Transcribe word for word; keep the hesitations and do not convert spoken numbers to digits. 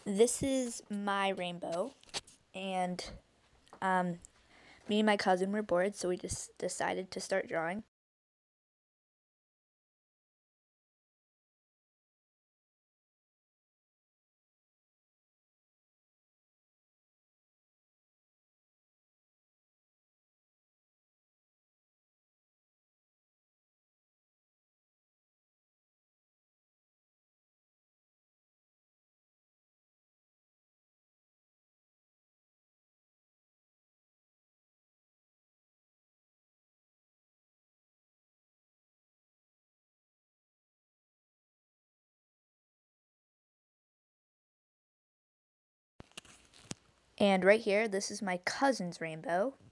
this is my rainbow, and um, me and my cousin were bored, so we just decided to start drawing. And right here, this is my cousin's rainbow.